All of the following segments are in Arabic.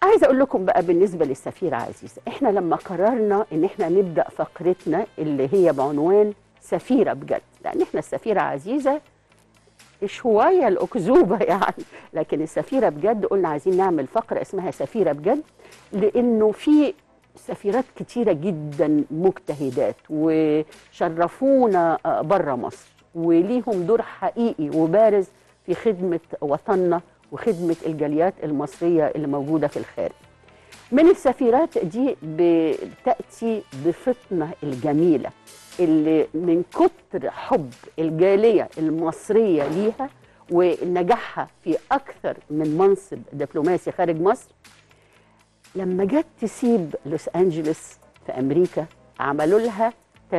عايزه اقول لكم بقى بالنسبه للسفيره عزيزه، احنا لما قررنا ان احنا نبدا فقرتنا اللي هي بعنوان سفيره بجد، لان احنا السفيره عزيزه شويه الاكذوبه يعني، لكن السفيره بجد قلنا عايزين نعمل فقره اسمها سفيره بجد، لانه في سفيرات كتيره جدا مجتهدات وشرفونا بره مصر وليهم دور حقيقي وبارز في خدمه وطننا وخدمه الجاليات المصريه اللي موجوده في الخارج. من السفيرات دي بتأتي ضيفتنا الجميلة اللي من كتر حب الجالية المصرية ليها ونجاحها في أكثر من منصب دبلوماسي خارج مصر، لما جت تسيب لوس أنجلوس في أمريكا عملوا لها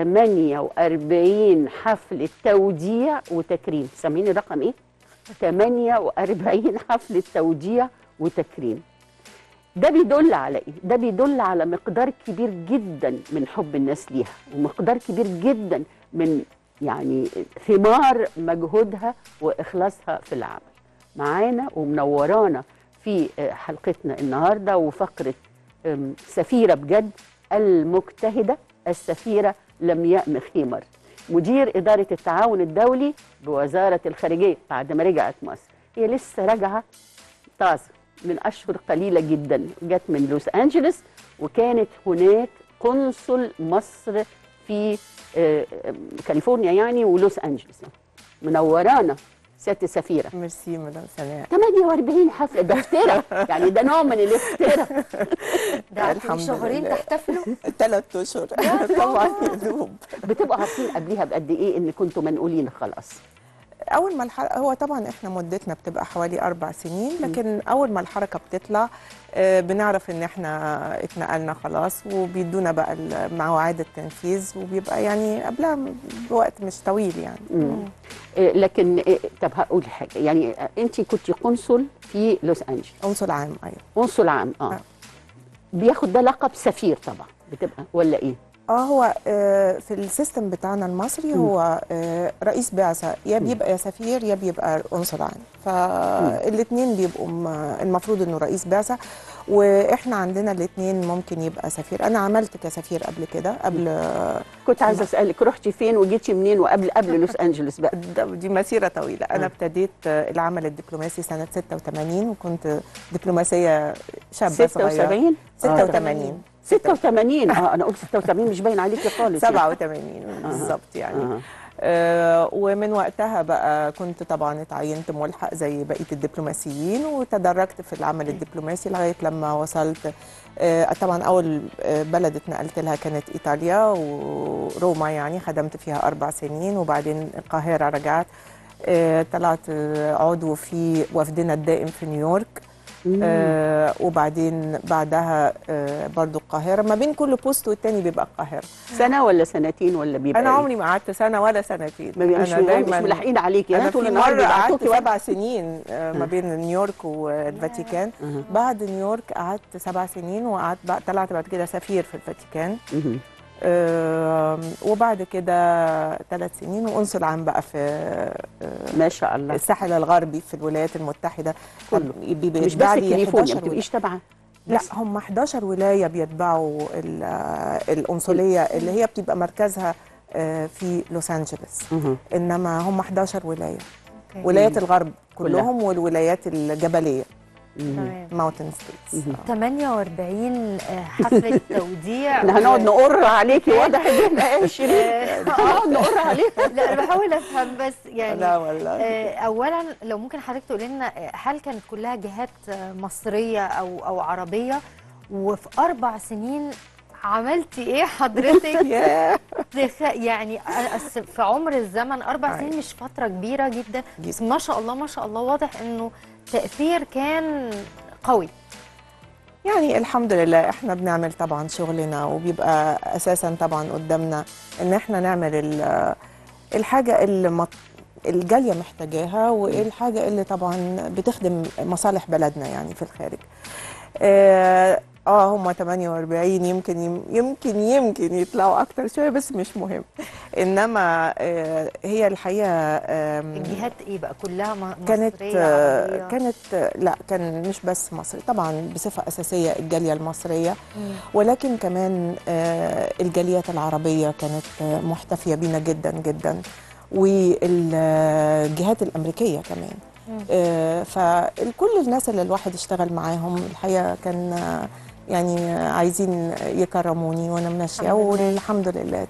48 حفلة توديع وتكريم. سامعين الرقم إيه؟ 48 حفلة توديع وتكريم. ده بيدل على ايه؟ ده بيدل على مقدار كبير جدا من حب الناس ليها، ومقدار كبير جدا من يعني ثمار مجهودها واخلاصها في العمل. معانا ومنورانا في حلقتنا النهارده وفقره سفيره بجد المجتهده السفيره لمياء مخيمر، مدير اداره التعاون الدولي بوزاره الخارجيه بعد ما رجعت مصر. هي لسه راجعه طازه من أشهر قليلة جدا، جت من لوس أنجلوس وكانت هناك قنصل مصر في كاليفورنيا يعني ولوس أنجلوس. منورانا سيادة السفيرة. ميرسي مدام سناء. 48 حفلة ده افتراء يعني، ده نوع من الافتراء. ده الحمد شهرين تحتفلوا 3 اشهر طبعا يدوب. بتبقوا عارفين قبليها بقد ايه ان كنتوا منقولين خلاص؟ اول ما الحركه، هو طبعا احنا مدتنا بتبقى حوالي 4 سنين، لكن اول ما الحركه بتطلع بنعرف ان احنا اتنقلنا خلاص، وبيدونا بقى مواعيد التنفيذ، وبيبقى يعني قبلها بوقت مش طويل يعني. لكن طب هقول حاجه، يعني انت كنت قنصل في لوس انجلوس. قنصل عام. ايوه قنصل عام. بياخد ده لقب سفير طبعا بتبقى ولا ايه؟ هو في السيستم بتاعنا المصري هو رئيس بعثه، يا بيبقى يا سفير يا بيبقى قنصل عام، فالاثنين بيبقوا المفروض انه رئيس بعثه، واحنا عندنا الاثنين ممكن يبقى سفير. انا عملت كسفير قبل كده، كنت عايزه اسالك رحتي فين وجيتي منين وقبل لوس انجلوس بقى؟ دي مسيره طويله. انا ابتديت العمل الدبلوماسي سنه 86، وكنت دبلوماسيه شابه صغيره. 86 86 انا قلت 86 مش باين عليكي خالص. 87 بالظبط يعني. ومن وقتها بقى كنت طبعا اتعينت ملحق زي بقيه الدبلوماسيين، وتدرجت في العمل الدبلوماسي لغايه لما وصلت. طبعا اول بلد اتنقلت لها كانت ايطاليا وروما، يعني خدمت فيها 4 سنين، وبعدين القاهره رجعت. طلعت عضو في وفدنا الدائم في نيويورك. وبعدين بعدها برضو القاهرة. ما بين كل بوست والتاني بيبقى القاهرة. سنة ولا سنتين ولا بيبقى أنا عمري ما قعدت سنة ولا سنتين. أنا دايما مش ملاحقين عليكي. أنا في مرة قعدت 7 سنين ما بين نيويورك والفاتيكان. بعد نيويورك قعدت 7 سنين، وقعدت طلعت بعد كده سفير في الفاتيكان. وبعد كده 3 سنين وقنصل عام بقى في ما شاء الله الساحل الغربي في الولايات المتحدة. مش بس كاليفورنيا، ما بتبقيش تبعها؟ لا، هم 11 ولاية بيتبعوا القنصلية اللي هي بتبقى مركزها في لوس أنجلوس، إنما هم 11 ولاية. ولايات الغرب كلهم والولايات الجبلية. ماونتن ستيتس. 48 حفلة توديع. احنا هنقعد نقر عليكي، واضح ان احنا هنقعد نقر عليك. لا انا بحاول افهم بس يعني. لا والله. اولا لو ممكن حضرتك تقولي لنا، هل كانت كلها جهات مصرية او عربية؟ وفي 4 سنين عملتي ايه حضرتك؟ يعني في عمر الزمن 4 سنين مش فترة كبيرة جدا، بس ما شاء الله ما شاء الله واضح انه تأثير كان قوي. يعني الحمد لله احنا بنعمل طبعا شغلنا، وبيبقى اساسا طبعا قدامنا ان احنا نعمل الحاجة اللي الجالية محتاجاها، وايه الحاجة اللي طبعا بتخدم مصالح بلدنا يعني في الخارج. هم 48، يمكن يطلعوا اكتر شويه، بس مش مهم. انما هي الحقيقه الجهات ايه بقى كلها كانت مصريه عربيه؟ لا، كان مش بس مصري طبعا، بصفه اساسيه الجاليه المصريه، ولكن كمان الجاليات العربيه كانت محتفيه بينا جدا جدا، والجهات الامريكيه كمان. فكل الناس اللي الواحد اشتغل معاهم الحقيقه كان يعني عايزين يكرموني وانا ماشيه، والحمد لله